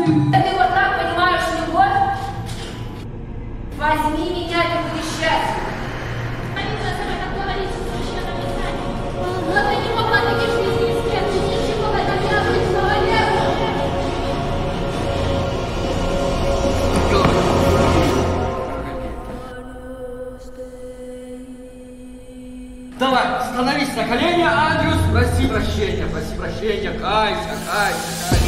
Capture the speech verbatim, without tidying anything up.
Да ты вот так понимаешь любовь? Возьми меня, это будет счастье. Они же сами так говорите, что еще написать. Вот ты не могла таких жизней искать, ты ничего в этом не обычного нет. Давай, становись на колени, Андрюс, проси прощения, проси прощения, кайся, кайся, кайся.